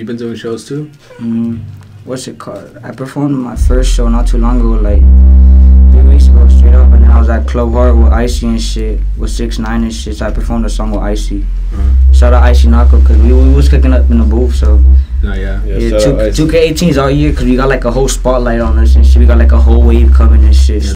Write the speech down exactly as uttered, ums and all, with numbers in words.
you been doing shows too? Mm, what's it called? I performed my first show not too long ago, like three weeks ago, straight up. And then I was at Club Heart with Icy and shit, with six nine and shit. So I performed a song with Icy. Uh-huh. Shout out Icy Knocko, cause we, we was cooking up in the booth. So oh, yeah, yeah, yeah two K eighteens all year, cause we got like a whole spotlight on us and shit. We got like a whole wave coming and shit. Yeah.